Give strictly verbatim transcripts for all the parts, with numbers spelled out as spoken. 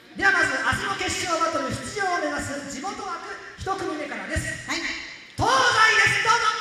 ではまず明日の決勝バトル出場を目指す地元枠ひと組目からです。はい、東西です。どうぞ。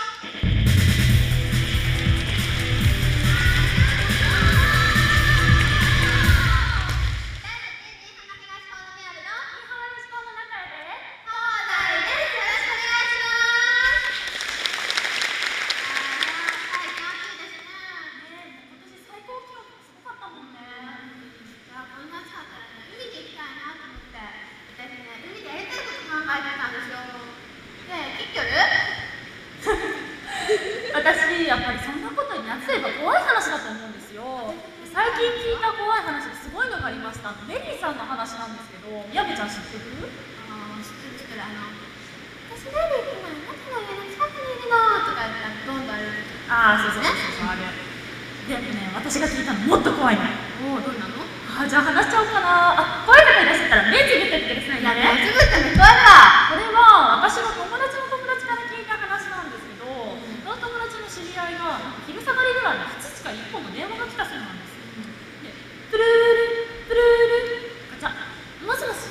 私やっぱりそんなことに夏といえば怖い話だと思うんですよ。最近聞いた怖い話ですごいのがありました。メリーさんの話なんですけど、みやべちゃん知ってる？ああ、知ってる知ってる。あの私メリー今あなたの家の近くにいるのとか言ってどんどんある。ああ、そうそうそうそう、あれ。でもね、私が聞いたのもっと怖いの。おお、どんなの？ああ、じゃあ話しちゃおうかな。あ、怖い方いらっしゃったら目つぶってってくださいね。目つぶっても聞こえるわ。これは私の友達の友達から聞いた話なんですけど、その友達の知り合いが昼下がりぐらいにふつつかいっぽんの電話が来たそうなんですよ。で、プルールプルールガチャ、もしもし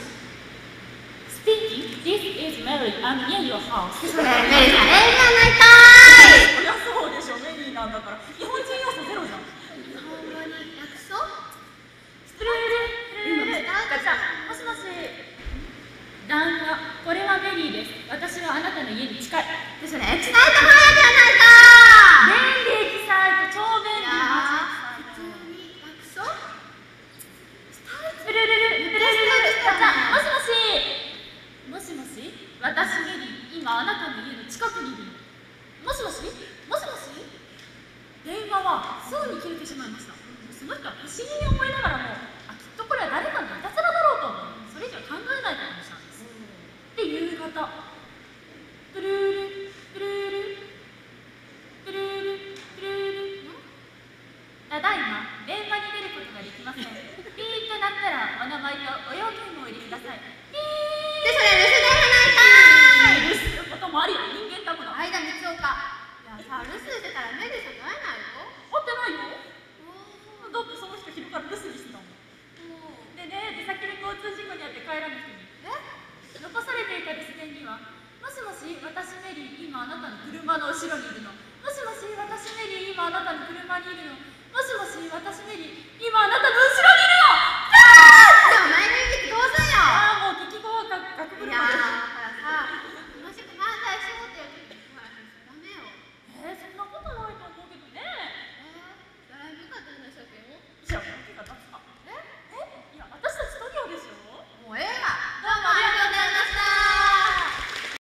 Speaking, this is Mary, I'm near your house。 それメリーさん、英語やないかーい。そりゃそうでしょ、メリーなんだから日本人要素ゼロじゃん。日本語に訳そう。プルールプルールガチャ、もしもし旦那、これはメリーです。私はあなたの家に近い。で、それエキサイト翻訳やないかー。便利エキサイト、超便利。普通に訳そう。プルルルプルルルガチャ、もしもしもしもし、私メリー、今あなたの家の近くにいるの。もしもしもしもし。電話はすぐに切れてしまいました。その人は不思議に思いながらも、あ、きっとこれは誰かのいたずらだろうと思う。それ以上考えないことにしたんです。で、夕方、プルールプルールプルールプルール、ただいま電話に出ることができません。ピーッとなったらお名前とご用件をお入れください。ピーで、それ留守電やないかーい。留守することもありよ、人間だもの。相田光雄か。いやさ、留守してたらメリーさんに会えないよ。会ってないよ。だってその人昼から留守にしてたもん。でね、出先で交通事故に遭って帰らぬ人に、え残されていた留守電には、もしもし、私メリー、今あなたの車の後ろにいるの。